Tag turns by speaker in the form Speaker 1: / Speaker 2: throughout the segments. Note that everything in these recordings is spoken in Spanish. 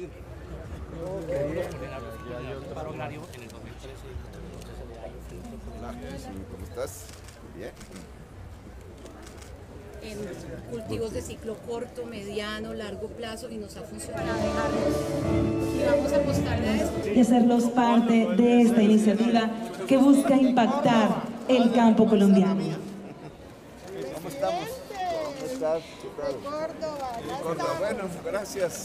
Speaker 1: Paro agrario en el 2013.
Speaker 2: Hola, ¿cómo estás? Bien.
Speaker 3: En cultivos de ciclo corto, mediano, largo plazo, y nos ha funcionado. Y vamos a apostarle a esto.
Speaker 4: Y hacerlos parte de esta iniciativa que busca impactar el campo colombiano.
Speaker 2: ¿Cómo estamos? ¿Cómo estás? ¿Qué tal?
Speaker 5: De Córdoba, ya
Speaker 2: De Córdoba. Bueno, gracias.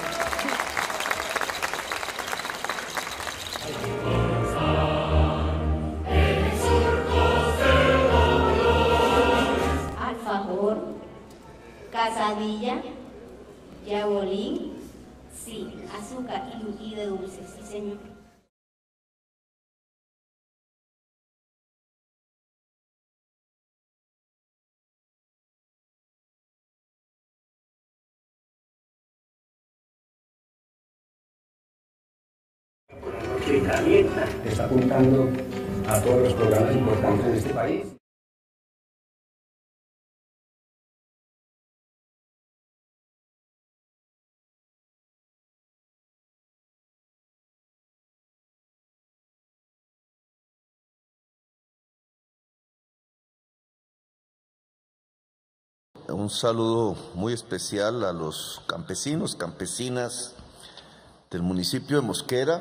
Speaker 6: Alfajor, quesadilla, yabolín, sí, azúcar y de dulce, sí señor.
Speaker 7: Que calienta, está apuntando a todos los programas importantes de este país.
Speaker 8: Un saludo muy especial a los campesinos, campesinas del municipio de Mosquera,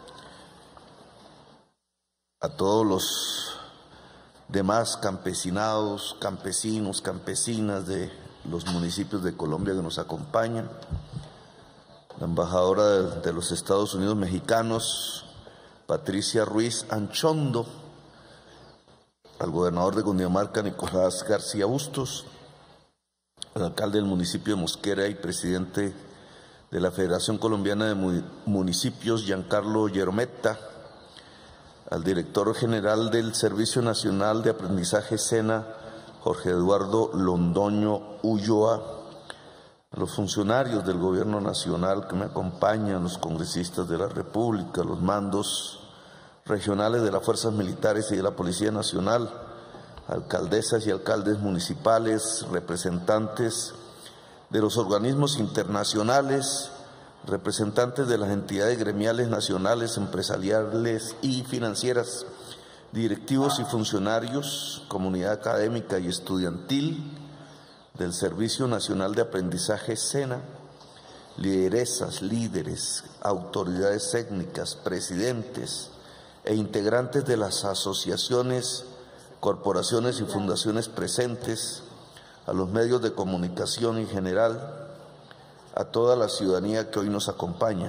Speaker 8: a todos los demás campesinados, campesinos, campesinas de los municipios de Colombia que nos acompañan, la embajadora de los Estados Unidos mexicanos, Patricia Ruiz Anchondo, al gobernador de Cundinamarca, Nicolás García Bustos, al alcalde del municipio de Mosquera y presidente de la Federación Colombiana de Municipios, Giancarlo Yerometta, al director general del Servicio Nacional de Aprendizaje SENA, Jorge Eduardo Londoño Ulloa, a los funcionarios del Gobierno Nacional que me acompañan, los congresistas de la República, los mandos regionales de las Fuerzas Militares y de la Policía Nacional, alcaldesas y alcaldes municipales, representantes de los organismos internacionales, representantes de las entidades gremiales nacionales, empresariales y financieras, directivos y funcionarios, comunidad académica y estudiantil del Servicio Nacional de Aprendizaje SENA, lideresas, líderes, autoridades técnicas, presidentes e integrantes de las asociaciones, corporaciones y fundaciones presentes, a los medios de comunicación en general, a toda la ciudadanía que hoy nos acompaña.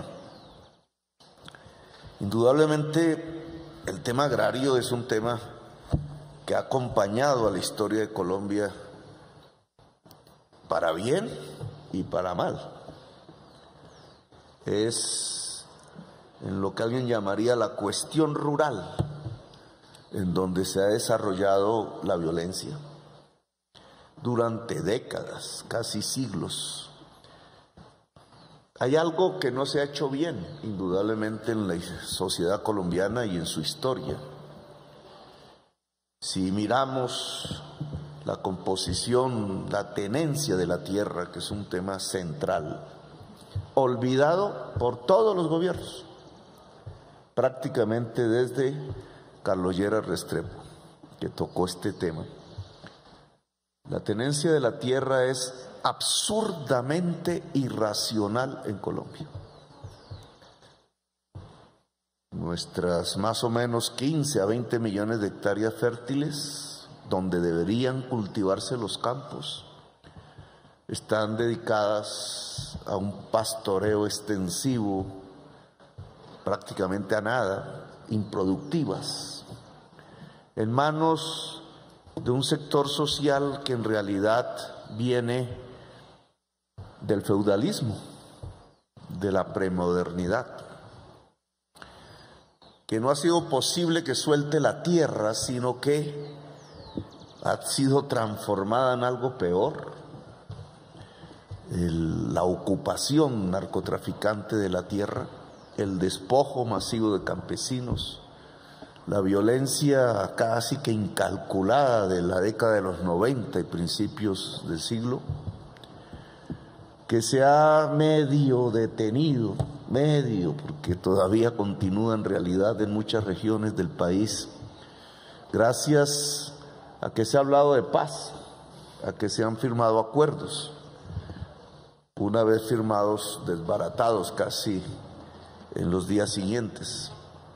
Speaker 8: Indudablemente, el tema agrario es un tema que ha acompañado a la historia de Colombia para bien y para mal. Es en lo que alguien llamaría la cuestión rural, en donde se ha desarrollado la violencia durante décadas, casi siglos. Hay algo que no se ha hecho bien, indudablemente, en la sociedad colombiana y en su historia. Si miramos la composición, la tenencia de la tierra, que es un tema central, olvidado por todos los gobiernos, prácticamente desde Carlos Lleras Restrepo, que tocó este tema. La tenencia de la tierra es absurdamente irracional en Colombia. Nuestras más o menos 15 a 20 millones de hectáreas fértiles, donde deberían cultivarse los campos, están dedicadas a un pastoreo extensivo, prácticamente a nada, improductivas, en manos de un sector social que en realidad viene del feudalismo, de la premodernidad, que no ha sido posible que suelte la tierra, sino que ha sido transformada en algo peor. La ocupación narcotraficante de la tierra, el despojo masivo de campesinos, la violencia casi que incalculada de la década de los 90 y principios del siglo, que se ha medio detenido porque todavía continúa en realidad en muchas regiones del país, gracias a que se ha hablado de paz, a que se han firmado acuerdos, una vez firmados, desbaratados casi en los días siguientes.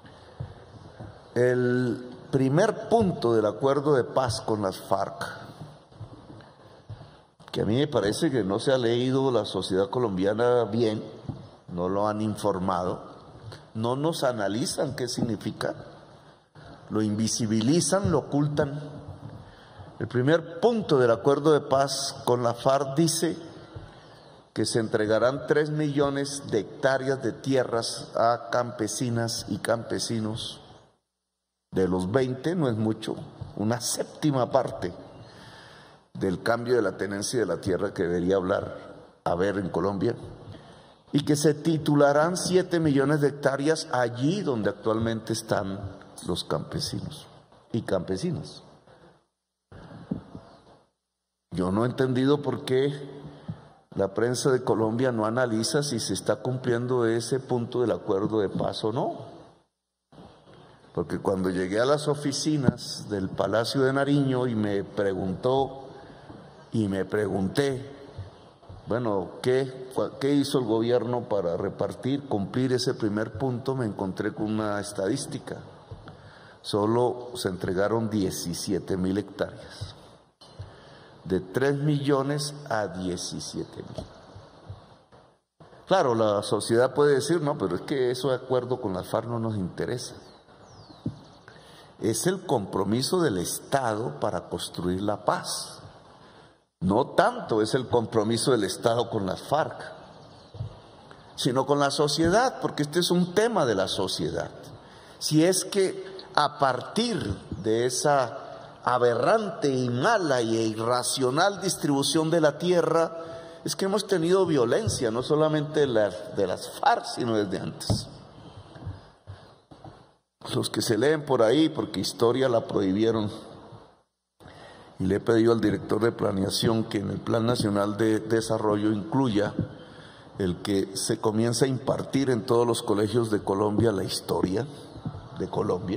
Speaker 8: El primer punto del acuerdo de paz con las FARC, que a mí me parece que no se ha leído la sociedad colombiana bien, no lo han informado, no nos analizan qué significa, lo invisibilizan, lo ocultan. El primer punto del acuerdo de paz con la FARC dice que se entregarán 3 millones de hectáreas de tierras a campesinas y campesinos. De los 20, no es mucho, una séptima parte del cambio de la tenencia de la tierra que debería haber en Colombia, y que se titularán 7 millones de hectáreas allí donde actualmente están los campesinos y campesinas. Yo no he entendido por qué la prensa de Colombia no analiza si se está cumpliendo ese punto del acuerdo de paz o no. Porque cuando llegué a las oficinas del Palacio de Nariño y me pregunté, bueno, ¿qué hizo el gobierno para cumplir ese primer punto? Me encontré con una estadística. Solo se entregaron 17.000 hectáreas. De 3 millones a 17.000. Claro, la sociedad puede decir, no, pero es que eso de acuerdo con las FARC no nos interesa. Es el compromiso del Estado para construir la paz. No tanto es el compromiso del Estado con las FARC, sino con la sociedad, porque este es un tema de la sociedad. Si es que a partir de esa aberrante y mala e irracional distribución de la tierra, es que hemos tenido violencia, no solamente de las FARC, sino desde antes. Los que se leen por ahí, porque historia la prohibieron, y le he pedido al director de planeación que en el Plan Nacional de Desarrollo incluya el que se comience a impartir en todos los colegios de Colombia la historia de Colombia,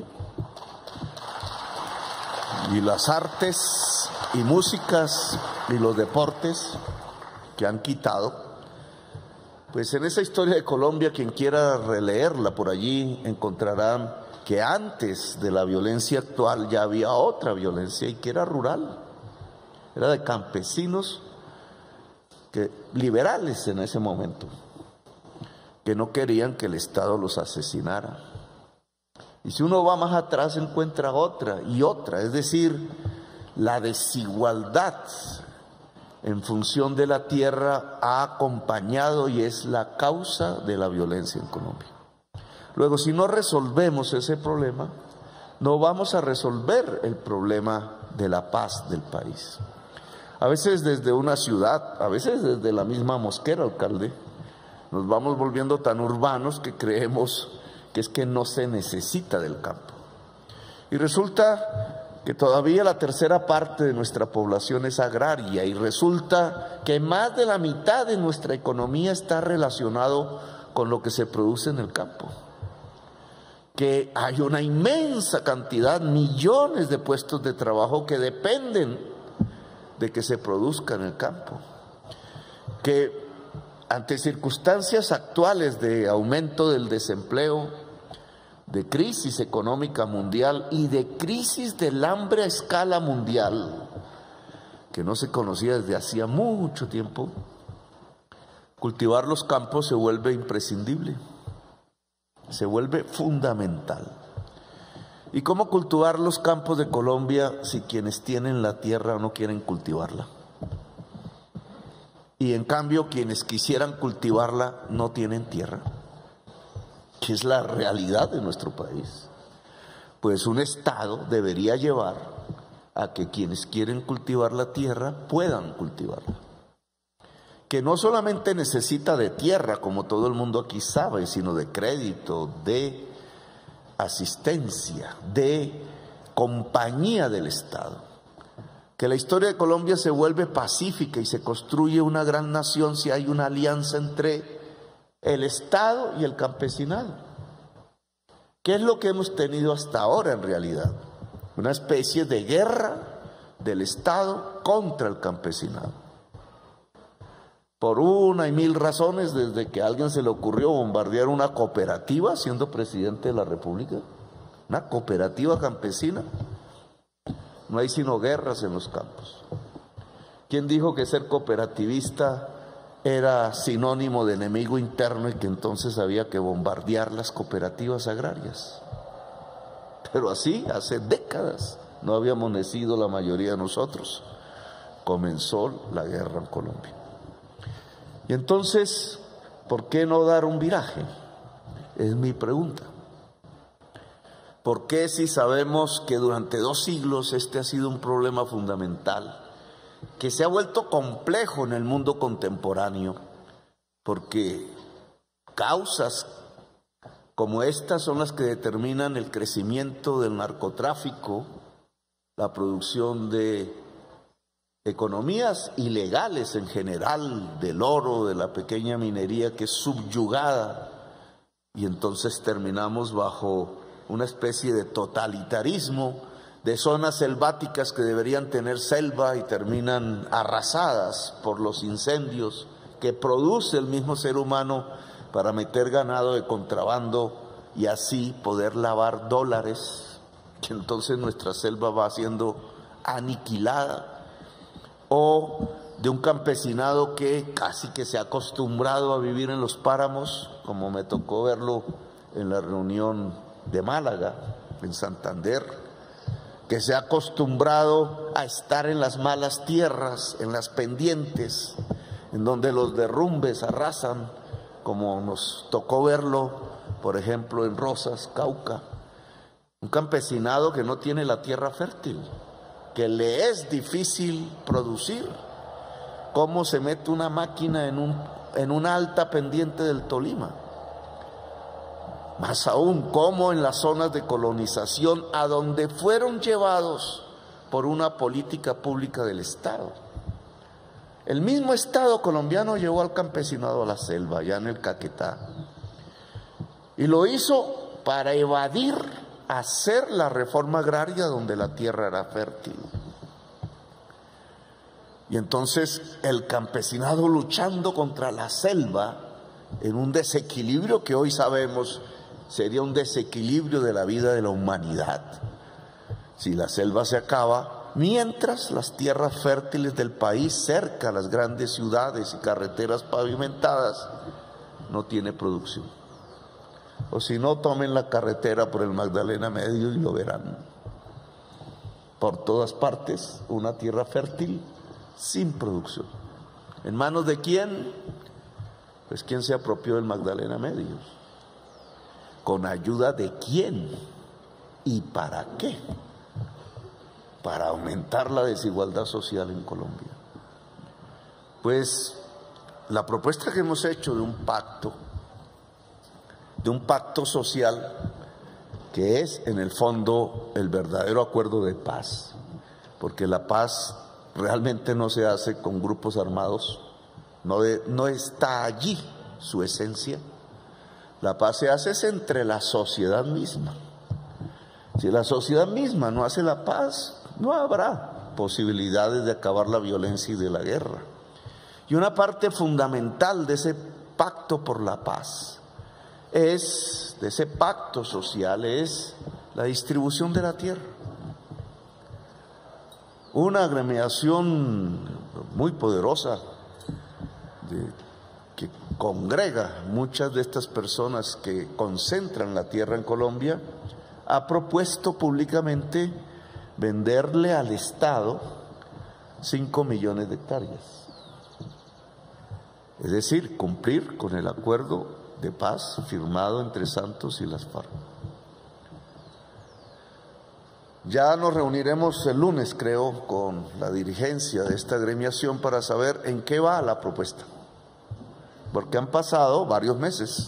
Speaker 8: y las artes y músicas y los deportes que han quitado. Pues en esa historia de Colombia, quien quiera releerla por allí encontrarán que antes de la violencia actual ya había otra violencia, y que era rural, era de campesinos liberales en ese momento, que no querían que el Estado los asesinara. Y si uno va más atrás encuentra otra y otra, es decir, la desigualdad en función de la tierra ha acompañado y es la causa de la violencia en Colombia. Luego, si no resolvemos ese problema, no vamos a resolver el problema de la paz del país. A veces desde una ciudad, a veces desde la misma Mosquera, alcalde, nos vamos volviendo tan urbanos que creemos que es que no se necesita del campo. Y resulta que todavía la tercera parte de nuestra población es agraria, y resulta que más de la mitad de nuestra economía está relacionado con lo que se produce en el campo. Que hay una inmensa cantidad, millones de puestos de trabajo que dependen de que se produzca en el campo. Que ante circunstancias actuales de aumento del desempleo, de crisis económica mundial y de crisis del hambre a escala mundial, que no se conocía desde hacía mucho tiempo, cultivar los campos se vuelve imprescindible. Se vuelve fundamental. ¿Y cómo cultivar los campos de Colombia si quienes tienen la tierra no quieren cultivarla? Y en cambio quienes quisieran cultivarla no tienen tierra, que es la realidad de nuestro país. Pues un Estado debería llevar a que quienes quieren cultivar la tierra puedan cultivarla. Que no solamente necesita de tierra, como todo el mundo aquí sabe, sino de crédito, de asistencia, de compañía del Estado. Que la historia de Colombia se vuelve pacífica y se construye una gran nación si hay una alianza entre el Estado y el campesinado. ¿Qué es lo que hemos tenido hasta ahora en realidad? Una especie de guerra del Estado contra el campesinado. Por una y mil razones, desde que a alguien se le ocurrió bombardear una cooperativa siendo presidente de la República, una cooperativa campesina, no hay sino guerras en los campos. ¿Quién dijo que ser cooperativista era sinónimo de enemigo interno y que entonces había que bombardear las cooperativas agrarias? Pero así, hace décadas, no habíamos nacido la mayoría de nosotros. Comenzó la guerra en Colombia. Y entonces, ¿por qué no dar un viraje? Es mi pregunta. ¿Por qué, si sabemos que durante 2 siglos este ha sido un problema fundamental, que se ha vuelto complejo en el mundo contemporáneo, porque causas como estas son las que determinan el crecimiento del narcotráfico, la producción de economías ilegales en general, del oro, de la pequeña minería que es subyugada, y entonces terminamos bajo una especie de totalitarismo, de zonas selváticas que deberían tener selva y terminan arrasadas por los incendios que produce el mismo ser humano para meter ganado de contrabando y así poder lavar dólares, que entonces nuestra selva va siendo aniquilada. O de un campesinado que casi que se ha acostumbrado a vivir en los páramos, como me tocó verlo en la reunión de Málaga, en Santander, que se ha acostumbrado a estar en las malas tierras, en las pendientes, en donde los derrumbes arrasan, como nos tocó verlo, por ejemplo, en Rosas, Cauca. Un campesinado que no tiene la tierra fértil, que le es difícil producir. ¿Cómo se mete una máquina en una alta pendiente del Tolima? Más aún, cómo en las zonas de colonización a donde fueron llevados por una política pública del Estado. El mismo Estado colombiano llevó al campesinado a la selva, allá en el Caquetá, y lo hizo para evadir hacer la reforma agraria donde la tierra era fértil. Y entonces el campesinado luchando contra la selva en un desequilibrio que hoy sabemos sería un desequilibrio de la vida de la humanidad. Si la selva se acaba, mientras las tierras fértiles del país, cerca a las grandes ciudades y carreteras pavimentadas, no tiene producción. O si no, tomen la carretera por el Magdalena Medio y lo verán. Por todas partes, una tierra fértil sin producción. ¿En manos de quién? Pues ¿quién se apropió del Magdalena Medio? ¿Con ayuda de quién? ¿Y para qué? Para aumentar la desigualdad social en Colombia. Pues la propuesta que hemos hecho de un pacto social, que es en el fondo el verdadero acuerdo de paz, porque la paz realmente no se hace con grupos armados, no está allí su esencia. La paz se hace entre la sociedad misma. Si la sociedad misma no hace la paz, no habrá posibilidades de acabar la violencia y de la guerra. Y una parte fundamental de ese pacto por la paz de ese pacto social es la distribución de la tierra. Una agremiación muy poderosa que congrega muchas de estas personas que concentran la tierra en Colombia, ha propuesto públicamente venderle al Estado 5 millones de hectáreas. Es decir, cumplir con el acuerdo de paz firmado entre Santos y las FARC. Ya nos reuniremos el lunes, creo, con la dirigencia de esta agremiación para saber en qué va la propuesta, porque han pasado varios meses.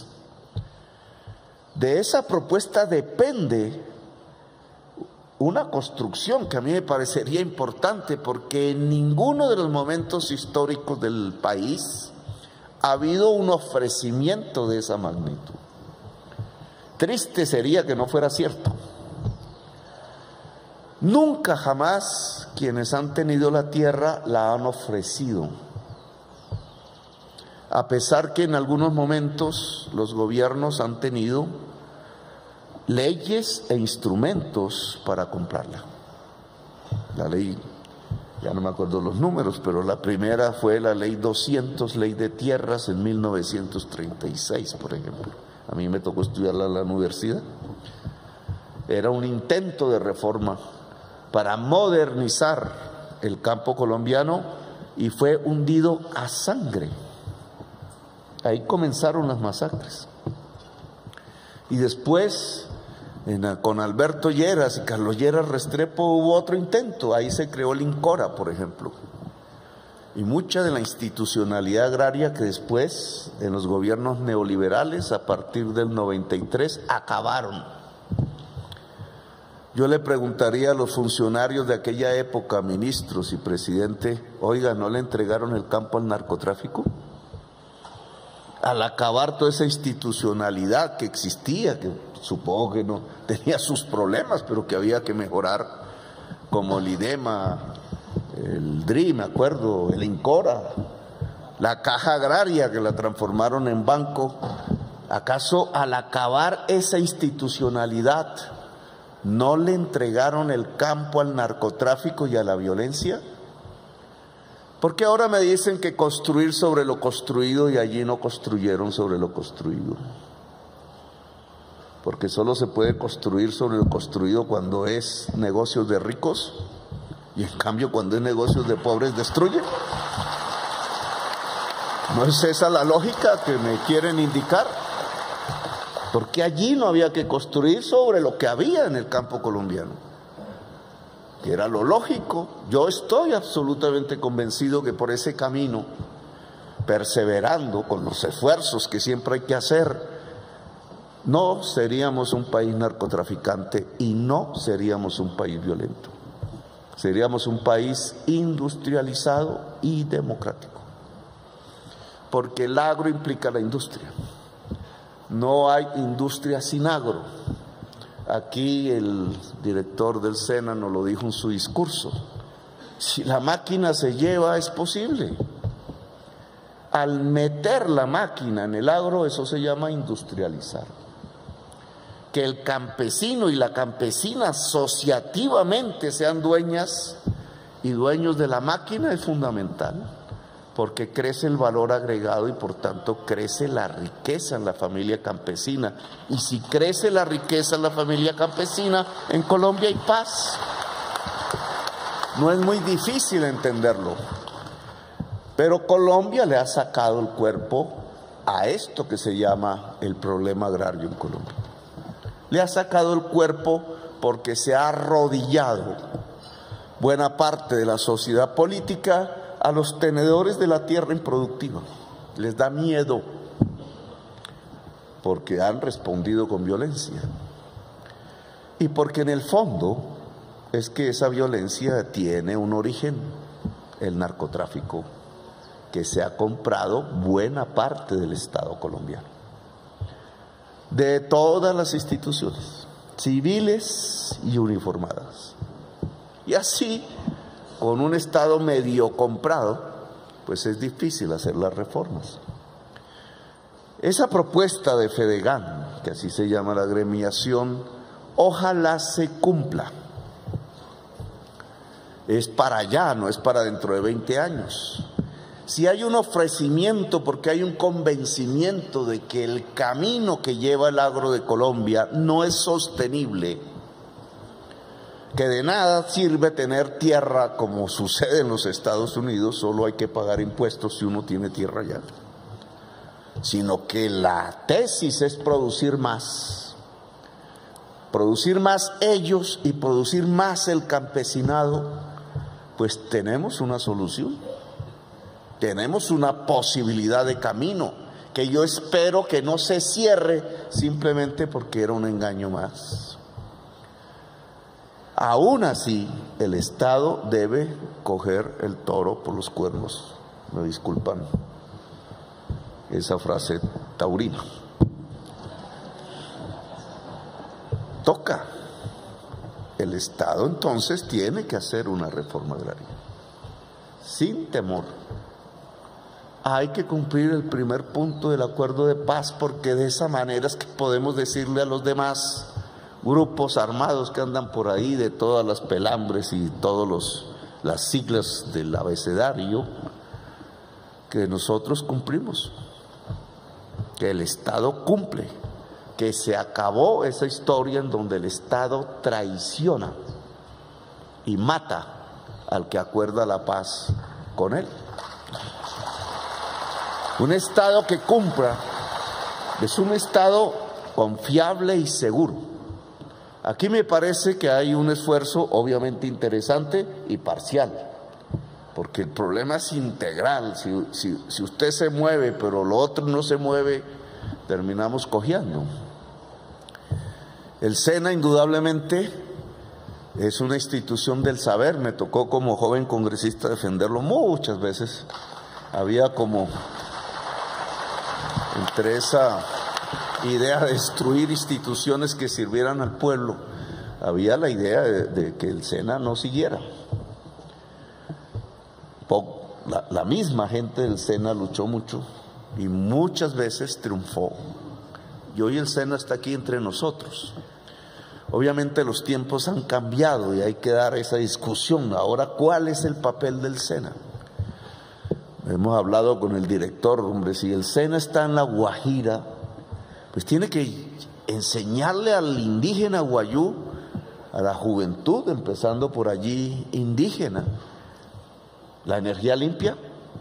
Speaker 8: De esa propuesta depende una construcción que a mí me parecería importante, porque en ninguno de los momentos históricos del país ha habido un ofrecimiento de esa magnitud. Triste sería que no fuera cierto. Nunca jamás quienes han tenido la tierra la han ofrecido, a pesar que en algunos momentos los gobiernos han tenido leyes e instrumentos para comprarla. La ley, ya no me acuerdo los números, pero la primera fue la ley 200, ley de tierras, en 1936, por ejemplo. A mí me tocó estudiarla en la universidad. Era un intento de reforma para modernizar el campo colombiano y fue hundido a sangre. Ahí comenzaron las masacres. Y después, con Alberto Lleras y Carlos Lleras Restrepo, hubo otro intento. Ahí se creó el INCORA, por ejemplo. Y mucha de la institucionalidad agraria que después, en los gobiernos neoliberales, a partir del 93, acabaron. Yo le preguntaría a los funcionarios de aquella época, ministros y presidente, oiga, ¿no le entregaron el campo al narcotráfico? Al acabar toda esa institucionalidad que existía, que supongo que no tenía sus problemas, pero que había que mejorar, como el IDEMA, el DRI, me acuerdo, el INCORA, la Caja Agraria, que la transformaron en banco. ¿Acaso al acabar esa institucionalidad no le entregaron el campo al narcotráfico y a la violencia? ¿Por qué ahora me dicen que construir sobre lo construido y allí no construyeron sobre lo construido? Porque solo se puede construir sobre lo construido cuando es negocios de ricos, y en cambio cuando es negocios de pobres destruyen. ¿No es esa la lógica que me quieren indicar? Porque allí no había que construir sobre lo que había en el campo colombiano, que era lo lógico. Yo estoy absolutamente convencido que por ese camino, perseverando con los esfuerzos que siempre hay que hacer, no seríamos un país narcotraficante y no seríamos un país violento. Seríamos un país industrializado y democrático, porque el agro implica la industria. No hay industria sin agro. Aquí el director del SENA nos lo dijo en su discurso. Si la máquina se lleva, es posible. Al meter la máquina en el agro, eso se llama industrializar. Que el campesino y la campesina asociativamente sean dueñas y dueños de la máquina es fundamental, porque crece el valor agregado y por tanto crece la riqueza en la familia campesina. Y si crece la riqueza en la familia campesina, en Colombia hay paz. No es muy difícil entenderlo. Pero Colombia le ha sacado el cuerpo a esto que se llama el problema agrario en Colombia. Le ha sacado el cuerpo porque se ha arrodillado buena parte de la sociedad política a los tenedores de la tierra improductiva. Les da miedo porque han respondido con violencia y porque en el fondo es que esa violencia tiene un origen, el narcotráfico, que se ha comprado buena parte del Estado colombiano, de todas las instituciones civiles y uniformadas. Y así, con un Estado medio comprado, pues es difícil hacer las reformas. Esa propuesta de Fedegan, que así se llama la agremiación, ojalá se cumpla. Es para allá, no es para dentro de 20 años. Si hay un ofrecimiento, porque hay un convencimiento de que el camino que lleva el agro de Colombia no es sostenible, que de nada sirve tener tierra como sucede en los Estados Unidos, solo hay que pagar impuestos si uno tiene tierra allá, sino que la tesis es producir más ellos y producir más el campesinado, pues tenemos una solución, tenemos una posibilidad de camino que yo espero que no se cierre simplemente porque era un engaño más. Aún así, el Estado debe coger el toro por los cuernos, me disculpan, esa frase taurina. Toca. El Estado entonces tiene que hacer una reforma agraria, sin temor. Hay que cumplir el primer punto del acuerdo de paz, porque de esa manera es que podemos decirle a los demás grupos armados que andan por ahí de todas las pelambres y todas las siglas del abecedario, que nosotros cumplimos, que el Estado cumple, que se acabó esa historia en donde el Estado traiciona y mata al que acuerda la paz con él. Un Estado que cumpla es un Estado confiable y seguro. Aquí me parece que hay un esfuerzo obviamente interesante y parcial, porque el problema es integral. Si usted se mueve pero lo otro no se mueve, terminamos cojeando. El SENA indudablemente es una institución del saber. Me tocó como joven congresista defenderlo muchas veces. Había como entre esa idea de destruir instituciones que sirvieran al pueblo, había la idea de que el SENA no siguiera. La misma gente del SENA luchó mucho y muchas veces triunfó. Y hoy el SENA está aquí entre nosotros. Obviamente los tiempos han cambiado y hay que dar esa discusión. Ahora, ¿cuál es el papel del SENA? Hemos hablado con el director, hombre, si el SENA está en La Guajira, pues tiene que enseñarle al indígena guayú, a la juventud, empezando por allí indígena, la energía limpia.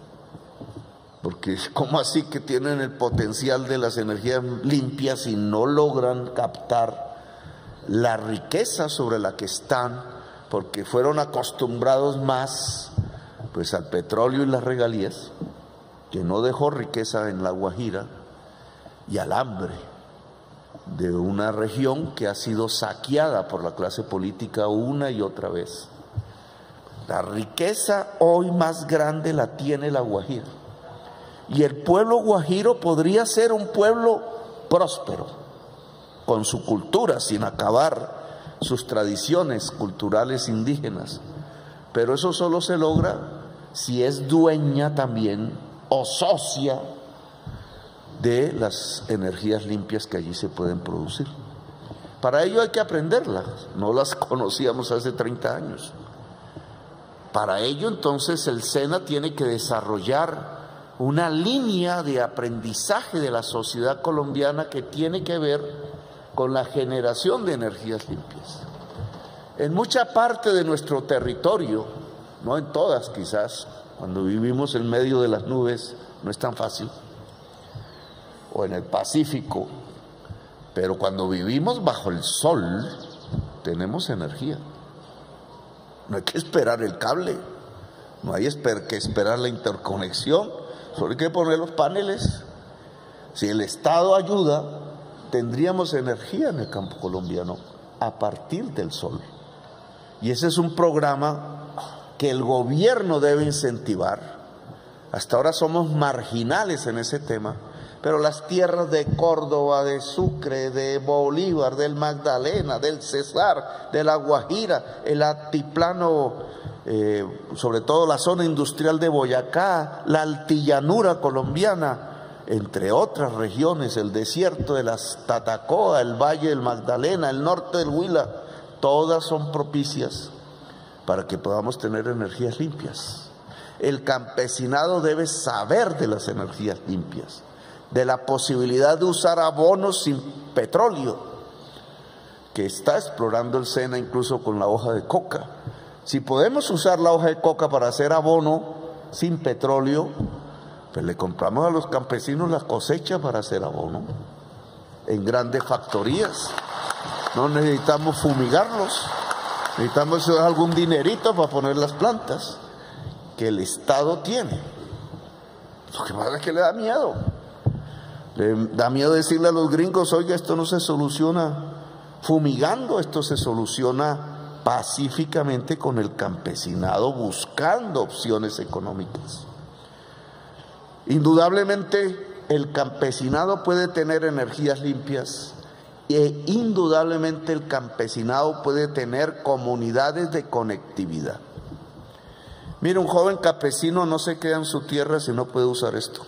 Speaker 8: Porque ¿cómo así que tienen el potencial de las energías limpias y no logran captar la riqueza sobre la que están? Porque fueron acostumbrados más pues al petróleo y las regalías, que no dejó riqueza en La Guajira, y al hambre de una región que ha sido saqueada por la clase política una y otra vez. La riqueza hoy más grande la tiene La Guajira. Y el pueblo guajiro podría ser un pueblo próspero, con su cultura, sin acabar sus tradiciones culturales indígenas. Pero eso solo se logra si es dueña también o socia de las energías limpias que allí se pueden producir. Para ello hay que aprenderlas, no las conocíamos hace 30 años. Para ello entonces el SENA tiene que desarrollar una línea de aprendizaje de la sociedad colombiana que tiene que ver con la generación de energías limpias. En mucha parte de nuestro territorio, no en todas quizás, cuando vivimos en medio de las nubes no es tan fácil, o en el Pacífico, pero cuando vivimos bajo el sol tenemos energía. No hay que esperar el cable, no hay que esperar la interconexión, solo hay que poner los paneles. Si el Estado ayuda, tendríamos energía en el campo colombiano a partir del sol. Y ese es un programa que el gobierno debe incentivar. Hasta ahora somos marginales en ese tema, pero las tierras de Córdoba, de Sucre, de Bolívar, del Magdalena, del Cesar, de La Guajira, el altiplano, sobre todo la zona industrial de Boyacá, la altillanura colombiana, entre otras regiones, el desierto de las Tatacoa, el Valle del Magdalena, el norte del Huila, todas son propicias para que podamos tener energías limpias. El campesinado debe saber de las energías limpias, de la posibilidad de usar abonos sin petróleo, que está explorando el SENA incluso con la hoja de coca. Si podemos usar la hoja de coca para hacer abono sin petróleo, pues le compramos a los campesinos la cosecha para hacer abono en grandes factorías. No necesitamos fumigarlos, necesitamos algún dinerito para poner las plantas que el Estado tiene. Lo que pasa es que le da miedo. Le da miedo decirle a los gringos, oiga, esto no se soluciona fumigando, esto se soluciona pacíficamente con el campesinado buscando opciones económicas. Indudablemente el campesinado puede tener energías limpias e indudablemente el campesinado puede tener comunidades de conectividad. Mira, un joven campesino no se queda en su tierra si no puede usar esto.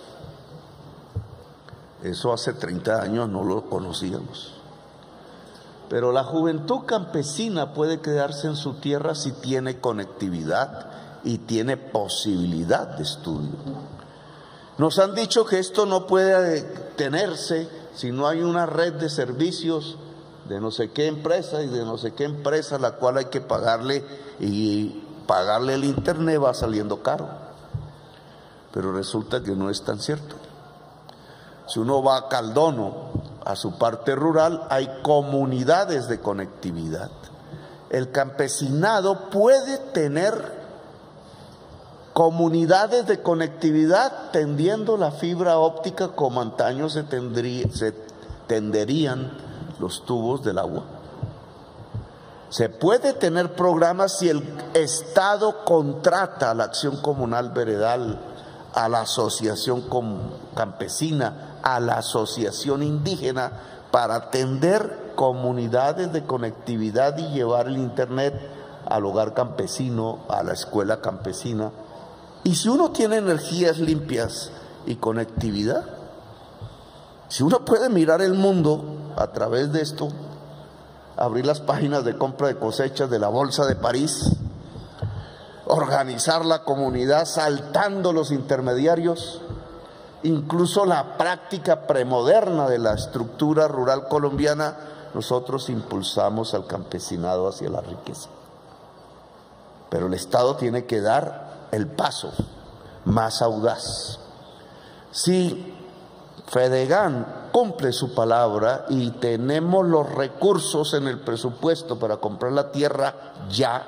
Speaker 8: Eso hace 30 años no lo conocíamos. Pero la juventud campesina puede quedarse en su tierra si tiene conectividad y tiene posibilidad de estudio. Nos han dicho que esto no puede tenerse si no hay una red de servicios de no sé qué empresa y de no sé qué empresa, la cual hay que pagarle, y pagarle el internet va saliendo caro. Pero resulta que no es tan cierto. Si uno va a Caldono, a su parte rural, hay comunidades de conectividad. El campesinado puede tener comunidades de conectividad tendiendo la fibra óptica como antaño se tenderían los tubos del agua. Se puede tener programas si el Estado contrata a la acción comunal veredal, a la asociación campesina, a la asociación indígena, para atender comunidades de conectividad y llevar el internet al hogar campesino, a la escuela campesina. Y si uno tiene energías limpias y conectividad, si uno puede mirar el mundo a través de esto, abrir las páginas de compra de cosechas de la Bolsa de París, organizar la comunidad saltando los intermediarios, incluso la práctica premoderna de la estructura rural colombiana, nosotros impulsamos al campesinado hacia la riqueza. Pero el Estado tiene que dar el paso más audaz. Si Fedegan cumple su palabra y tenemos los recursos en el presupuesto para comprar la tierra ya,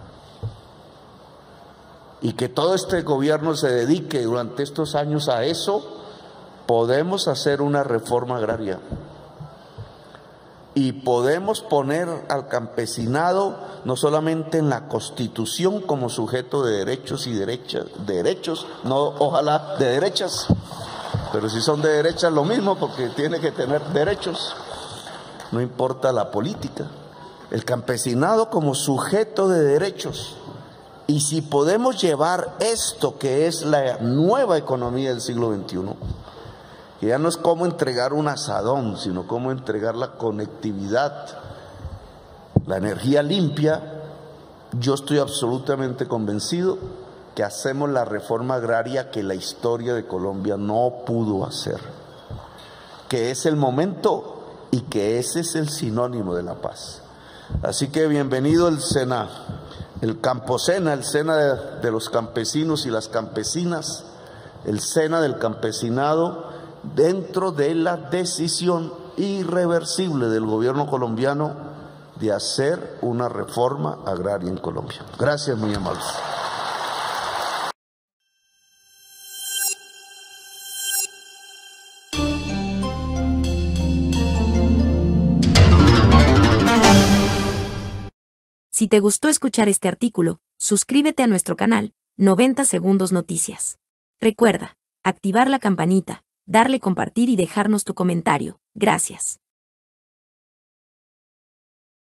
Speaker 8: y que todo este gobierno se dedique durante estos años a eso, podemos hacer una reforma agraria y podemos poner al campesinado no solamente en la Constitución como sujeto de derechos y derechos, no ojalá de derechas, pero si son de derechas lo mismo, porque tiene que tener derechos, no importa la política, el campesinado como sujeto de derechos. Y si podemos llevar esto que es la nueva economía del siglo XXI, que ya no es cómo entregar un asadón, sino cómo entregar la conectividad, la energía limpia, yo estoy absolutamente convencido que hacemos la reforma agraria que la historia de Colombia no pudo hacer, que es el momento y que ese es el sinónimo de la paz. Así que bienvenido el SENA, el Camposena, el SENA de los campesinos y las campesinas, el SENA del campesinado, dentro de la decisión irreversible del gobierno colombiano de hacer una reforma agraria en Colombia. Gracias, muy amables.
Speaker 5: Si te gustó escuchar este artículo, suscríbete a nuestro canal, 90 Segundos Noticias. Recuerda, activar la campanita, darle compartir y dejarnos tu comentario. Gracias.